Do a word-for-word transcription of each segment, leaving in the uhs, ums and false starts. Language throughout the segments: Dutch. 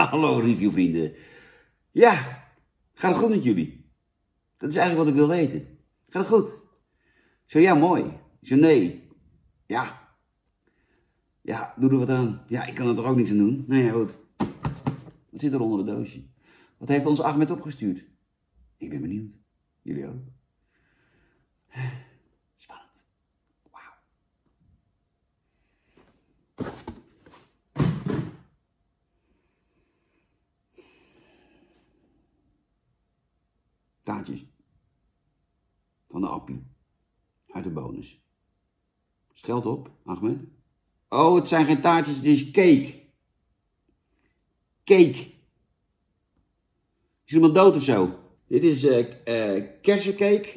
Hallo reviewvrienden. Ja, gaat het goed met jullie? Dat is eigenlijk wat ik wil weten. Gaat het goed? Ik zo, ja, mooi. Ik zo, nee. Ja. Ja, doe er wat aan. Ja, ik kan er toch ook niks aan doen? Nou ja, goed. Wat zit er onder het doosje? Wat heeft ons Ahmed opgestuurd? Ik ben benieuwd. Jullie ook? Spannend. Wauw. Taartjes. Van de appie. Uit de bonus. Scheld op, Ahmed. Oh, het zijn geen taartjes, het is cake. Cake. Is iemand dood of zo? Dit is uh, uh, kersencake.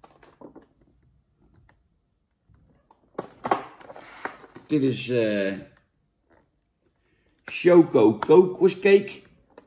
Dit is uh, choco kokoscake.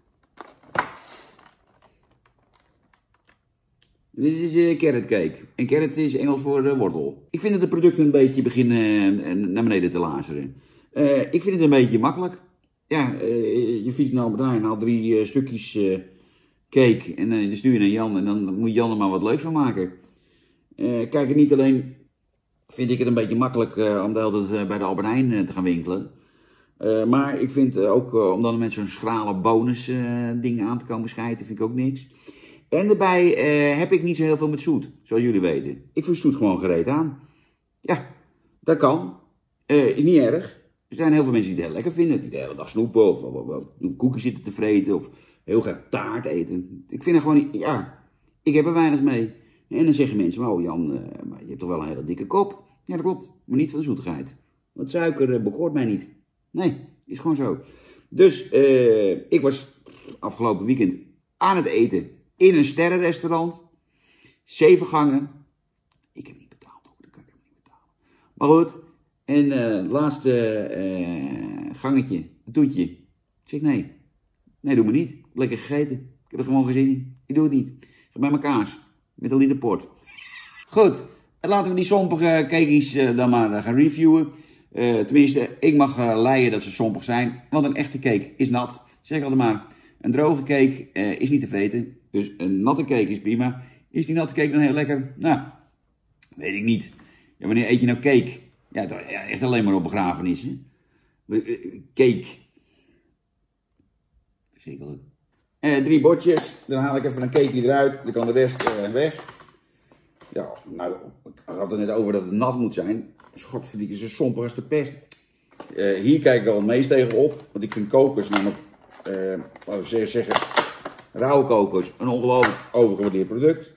Dit is uh, carrot cake. En carrot is Engels voor uh, wortel. Ik vind dat de producten een beetje beginnen uh, naar beneden te lazeren. Uh, ik vind het een beetje makkelijk. Ja, uh, je fietst naar Albert Heijn en haalt drie uh, stukjes uh, cake. En uh, dan stuur je naar Jan en dan moet Jan er maar wat leuks van maken. Uh, kijk, niet alleen vind ik het een beetje makkelijk uh, om de hele tijd uh, bij de Albert Heijn uh, te gaan winkelen. Uh, maar ik vind uh, ook, uh, om dan met zo'n schrale bonus uh, dingen aan te komen schijten, vind ik ook niks. En daarbij uh, heb ik niet zo heel veel met zoet, zoals jullie weten. Ik vind zoet gewoon gereed aan. Ja, dat kan. Uh, is niet erg. Er zijn heel veel mensen die het heel lekker vinden. Die de hele dag snoepen of, of, of, of koekjes zitten te vreten of heel graag taart eten. Ik vind er gewoon niet, ja, ik heb er weinig mee. En dan zeggen mensen, oh Jan, uh, maar je hebt toch wel een hele dikke kop. Ja, dat klopt, maar niet van de zoetigheid. Want suiker uh, bekoort mij niet. Nee, is gewoon zo. Dus uh, ik was afgelopen weekend aan het eten in een sterrenrestaurant. Zeven gangen. Ik heb niet betaald, hoor. Dat kan ik helemaal niet betalen. Maar goed. En uh, het laatste uh, gangetje, een toetje. Ik zeg nee. Nee, doe me niet. Lekker gegeten. Ik heb er gewoon geen zin in. Ik doe het niet. Ik ga bij mijn kaas. Met een liter port. Goed. En laten we die sompige cakejes uh, dan maar uh, gaan reviewen. Uh, tenminste, ik mag uh, leiden dat ze sompig zijn. Want een echte cake is nat. Zeg ik altijd maar. Een droge cake uh, is niet te vreten. Dus een natte cake is prima. Is die natte cake dan heel lekker? Nou, weet ik niet. Ja, wanneer eet je nou cake? Ja, toch, ja, echt alleen maar op begrafenissen. Cake. Verschrikkelijk. Eh, drie bordjes. Dan haal ik even een cake eruit. Dan kan de rest uh, weg. Ja, nou, ik had het net over dat het nat moet zijn. Dus godverdikke, ze sompig als de pest. Uh, hier kijk ik al het meest tegen op. Want ik vind kokos namelijk, uh, laten we zeggen, rauwe kokos, een ongelooflijk overgewaardeerd product.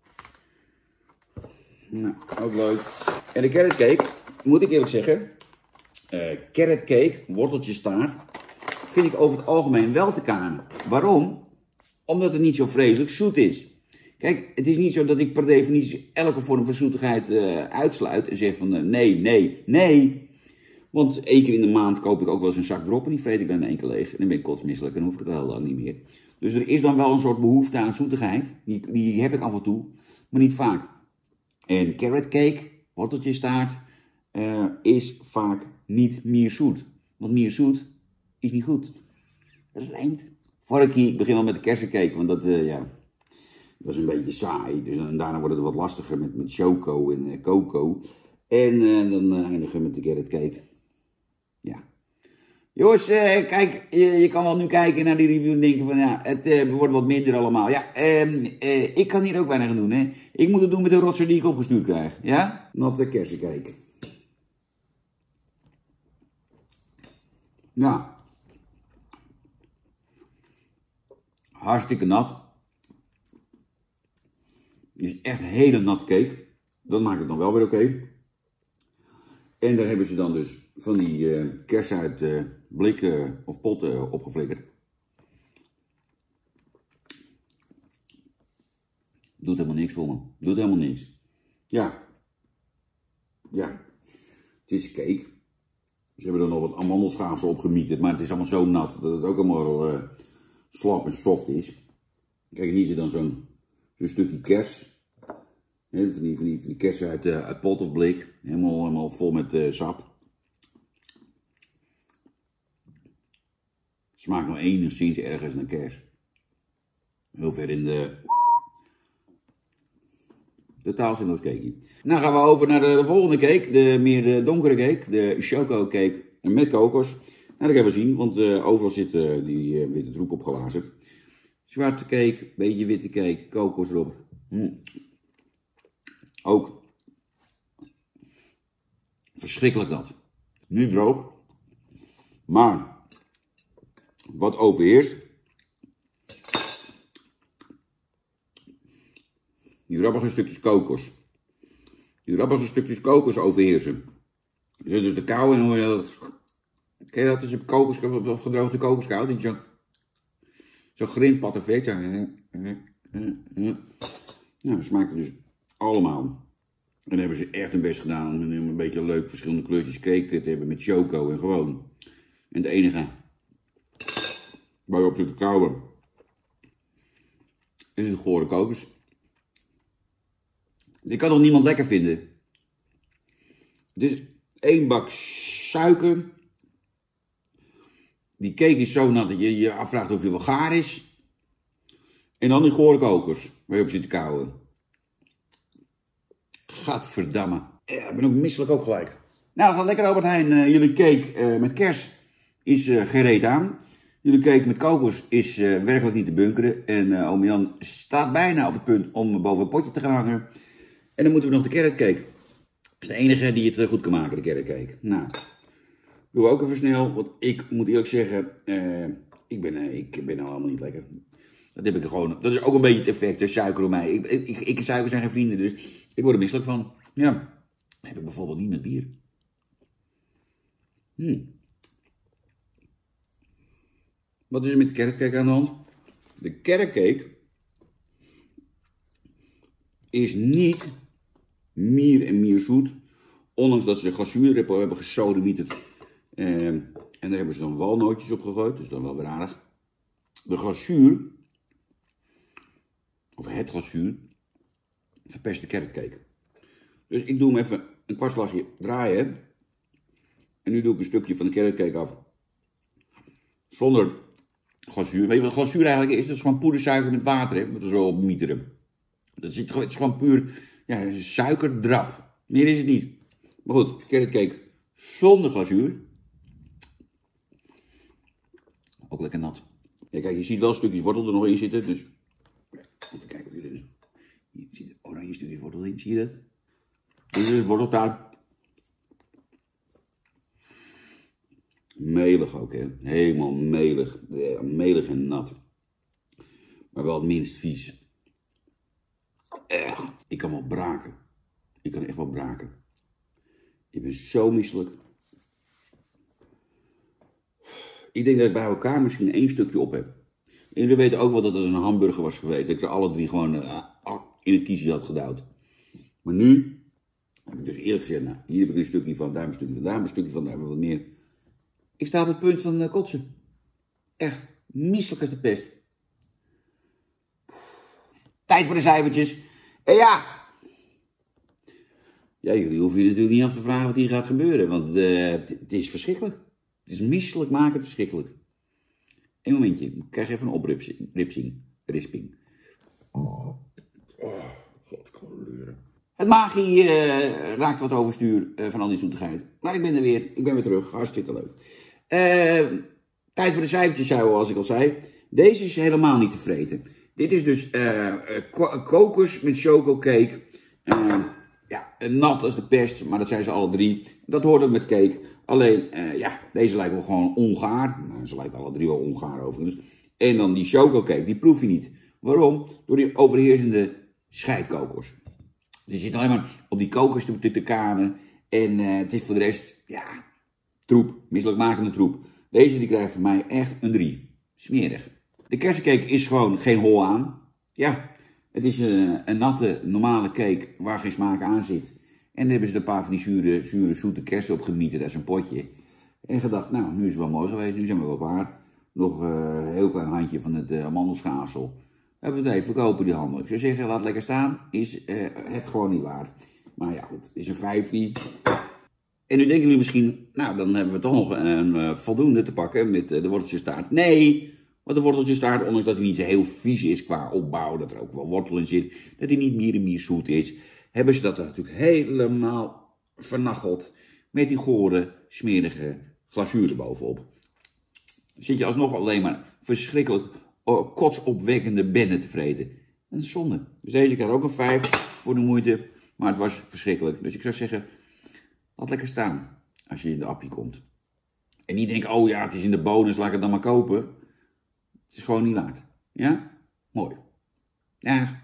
Nou, ook leuk. En de carrot cake, moet ik eerlijk zeggen, uh, carrot cake, worteltjestaart, vind ik over het algemeen wel te kanen. Waarom? Omdat het niet zo vreselijk zoet is. Kijk, het is niet zo dat ik per definitie elke vorm van zoetigheid uh, uitsluit en zeg van uh, nee, nee, nee. Want één keer in de maand koop ik ook wel eens een zak drop en die vreet ik dan in één keer leeg. En dan ben ik kotsmisselijk en dan hoef ik het heel lang niet meer. Dus er is dan wel een soort behoefte aan zoetigheid. Die, die heb ik af en toe, maar niet vaak. En carrot cake, worteltjestaart, uh, is vaak niet meer zoet. Want meer zoet is niet goed. Dat lijmt. Vorige keer, ik begin wel met de kersencake, want dat, uh, ja, dat is een beetje saai. Dus dan, daarna wordt het wat lastiger met, met choco en uh, coco. En uh, dan uh, eindigen we met de carrot cake. Ja. Jongens, uh, kijk, je, je kan wel nu kijken naar die review en denken van, ja, het uh, wordt wat minder allemaal. Ja, uh, uh, ik kan hier ook weinig aan doen, hè. Ik moet het doen met de rotzooi die ik opgestuurd krijg, ja? Natte kersencake. Ja. Hartstikke nat. Het is echt een hele natte cake. Dat maakt het dan wel weer oké. Okay. En daar hebben ze dan dus van die uh, kersen uit uh, blikken of potten opgeflikkerd. Doet helemaal niks voor me. Doet helemaal niks. Ja. Ja. Het is cake. Ze hebben er nog wat amandelschaafsel op gemieterd, maar het is allemaal zo nat dat het ook allemaal uh, slap en soft is. Kijk, hier zit dan zo'n zo'n stukje kers. He, van, die, van, die, van die kersen uit, uh, uit pot of blik. Helemaal, helemaal vol met uh, sap. Smaakt nog enigszins ergens naar kers. Heel ver in de... Totaal zinloos cake. Nou gaan we over naar de, de volgende cake. De meer de donkere cake. De choco cake met kokos. Nou, dat gaan we zien, want uh, overal zit uh, die uh, witte troep opgelazerd. Zwarte cake, beetje witte cake, kokos erop. Mm. Ook verschrikkelijk nat. Niet droog. Maar wat overheerst. Die grappige stukjes kokos. Die grappige stukjes kokos overheersen. Je zet dus de kou en hoor je dat. Ken je dat als je kokos, of gedroogde kokoskou? Dat je zo, zo grindpad effect. Ja. Nou, dat smaakt dus allemaal. En dan hebben ze echt hun best gedaan om een beetje leuk verschillende kleurtjes cake te hebben met choco en gewoon. En het enige waar je op zit te kauwen is het gore kokos. Die kan toch niemand lekker vinden? Het is één bak suiker. Die cake is zo nat dat je je afvraagt of je wel gaar is. En dan die gore kokos waar je op zit te kauwen. Gadverdamme. Ja, ik ben ook misselijk ook gelijk. Nou, dat gaat lekker, Albert Heijn. Uh, jullie cake uh, met kers is uh, gereed aan. Jullie cake met kokos is uh, werkelijk niet te bunkeren. En uh, oom Jan staat bijna op het punt om boven een potje te gaan hangen. En dan moeten we nog de carrot cake. Dat is de enige die het goed kan maken, de carrot cake. Nou, doen we ook even snel. Want ik moet eerlijk zeggen, uh, ik, ben, uh, ik ben nou allemaal niet lekker. Dat heb ik er gewoon. Dat is ook een beetje het effect, de suiker op mij. Ik, ik, ik en suiker zijn geen vrienden, dus ik word er misselijk van. Ja, dat heb ik bijvoorbeeld niet met bier. Hmm. Wat is er met de carrot cake aan de hand? De carrot cake is niet meer en meer zoet. Ondanks dat ze de glazuur hebben gesodemieterd. Uh, en daar hebben ze dan walnootjes op gegooid. Dus dan wel weer aardig. De glazuur, of het glazuur, verpest de carrot cake. Dus ik doe hem even een kwartslagje draaien. En nu doe ik een stukje van de carrot cake af. Zonder glazuur. Weet je wat glazuur eigenlijk is? Dat is gewoon poedersuiker met water. Hè? Met er zo op mieteren. Dat is, het is gewoon puur ja, suikerdrap. Meer is het niet. Maar goed, carrot cake zonder glazuur. Ook lekker nat. Ja, kijk, je ziet wel stukjes wortel er nog in zitten. Dus even kijken of je er... Hier zit een oranje stukje wortel in. Zie je dat? Dit is worteltaart. Melig ook, hè. Helemaal melig. Ja, melig en nat. Maar wel het minst vies. Echt. Ik kan wel braken. Ik kan echt wel braken. Ik ben zo misselijk. Ik denk dat ik bij elkaar misschien één stukje op heb. En jullie weten ook wel dat het een hamburger was geweest. Dat ik ze alle drie gewoon uh, in het kiesje had gedouwd. Maar nu heb ik dus eerlijk gezegd, nou, hier heb ik een stukje van, daar een stukje van, daar een stukje van, daar hebben we wat meer. Ik sta op het punt van uh, kotsen. Echt misselijk als de pest. Tijd voor de cijfertjes. En ja. Ja, jullie hoeven je natuurlijk niet af te vragen wat hier gaat gebeuren. Want uh, het is verschrikkelijk. Het is misselijk maken, verschrikkelijk. Eén momentje. Ik krijg even een opripsing. Ripsing. Risping. Oh. Oh. God, kan leuren. Het magie uh, raakt wat overstuur uh, van al die zoetigheid. Maar ik ben er weer. Ik ben weer terug. Hartstikke leuk. Uh, tijd voor de cijfertjes, zoals ik al zei. Deze is helemaal niet te vreten. Dit is dus uh, kokos met chococake. Uh, ja, nat als de pest, maar dat zijn ze alle drie. Dat hoort ook met cake. Alleen, uh, ja, deze lijken wel gewoon ongaar. Nou, ze lijken alle drie wel ongaar overigens. En dan die chococake, die proef je niet. Waarom? Door die overheersende scheidkokos. Dus je zit alleen maar op die kokos te, te kanen. En uh, het is voor de rest, ja, troep. Misselijkmakende troep. Deze die krijgt van mij echt een drie. Smerig. De kersencake is gewoon geen hol aan. Ja, het is een, een natte, normale cake waar geen smaak aan zit. En dan hebben ze er een paar van die zure, zure zoete kersen op gemieterd uit zijn potje. En gedacht, nou, nu is het wel mooi geweest, nu zijn we wel klaar. Nog uh, een heel klein handje van het uh, amandelschaafsel. Hebben we het even verkopen, die handel. Ik zou zeggen, laat lekker staan, is uh, het gewoon niet waard. Maar ja, goed, het is een vijfie. En nu denken jullie misschien, nou dan hebben we toch nog een uh, voldoende te pakken met uh, de worteltjestaart. Nee, want de worteltjestaart, ondanks dat hij niet zo heel vies is qua opbouw, dat er ook wel wortel in zit, dat hij niet meer en meer zoet is, hebben ze dat natuurlijk helemaal vernacheld met die gore, smerige glazuur erbovenop. Dan zit je alsnog alleen maar verschrikkelijk uh, kotsopwekkende bennen te vreten. Een zonde. Dus deze krijgt ook een vijf voor de moeite, maar het was verschrikkelijk. Dus ik zou zeggen, laat lekker staan als je in de appie komt. En niet denken, oh ja, het is in de bonus, laat ik het dan maar kopen. Het is gewoon niet waard. Ja? Mooi. Ja.